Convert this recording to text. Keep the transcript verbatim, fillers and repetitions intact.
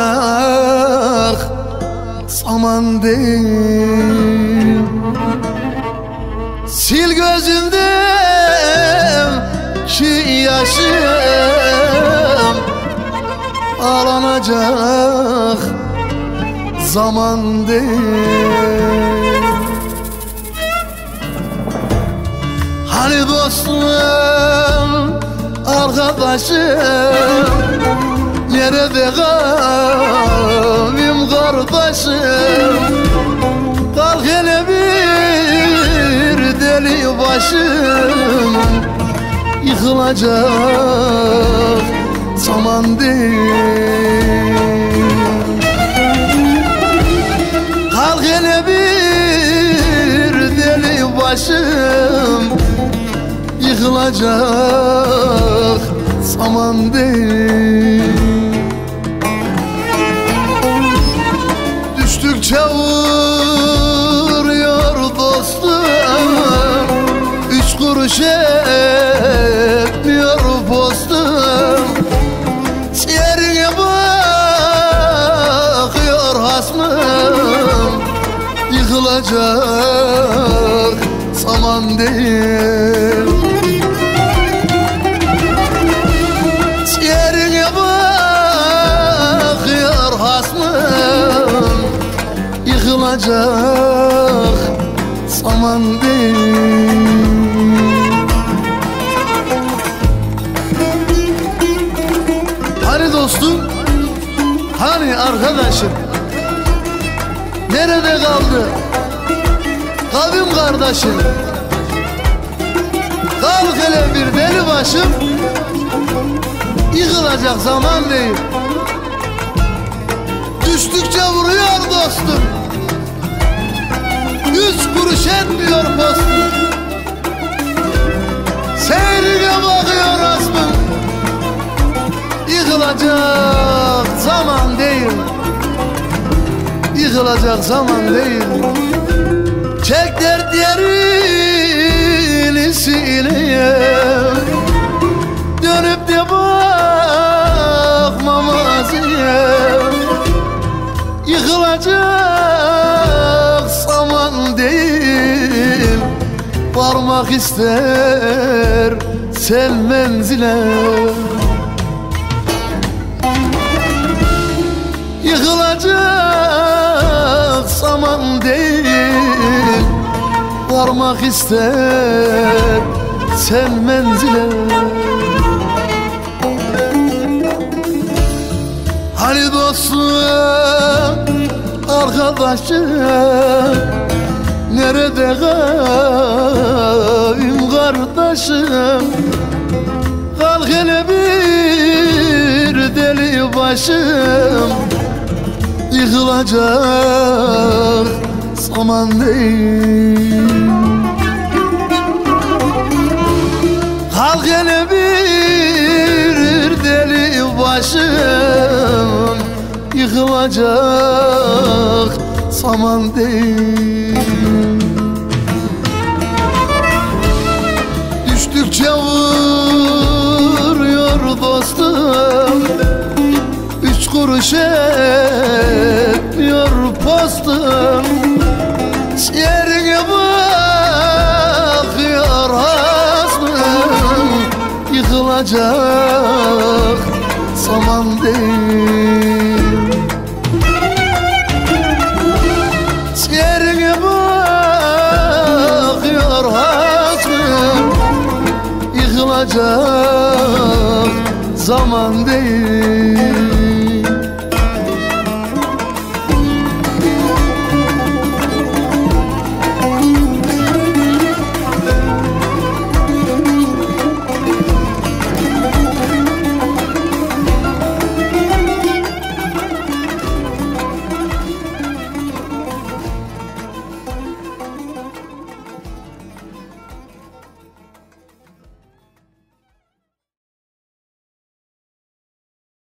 zaman değil. Sil gözümden ki yaşım, ağlanacak zaman değil. Hani dostum, arkadaşım, nerede kavim kardeşim? Kalk hele bir deli başım, yıkılacak zaman değil. Kalk hele bir deli başım, yıkılacak zaman değil. Düştükçe vuruyor dostum, üç kuruş etmiyor postum. Yerine bakıyor hasmım, yıkılacak zaman değil. Yerine bakıyor hasmım, yıkılacak zaman değil. Hani dostum, hani arkadaşım, nerede kaldı kavim kardeşim? Kalk hele bir deli başım, yıkılacak zaman değil. Düştükçe vuruyor dostum, üç kuruş etmiyor postum. Seyrine bakıyor asmım, yıkılacak zaman değil. Yıkılacak zaman değil. Çek dert yerini sileye, dönüp de bakma maziye. Yıkılacak zaman değil. Varmak ister sen menzile, yıkılacak zaman değil. Varmak ister sen menzile. Hani dostum, arkadaşım, nerede kavim kardeşim? Kalk hele bir deli başım, yıkılacak zaman değil. Kalk hele bir deli başım, yıkılacak zaman değil. Düştükçe vuruyor dostum, üç kuruş etmiyor postum. Yerine bakıyor hasmım, yıkılacak zaman değil.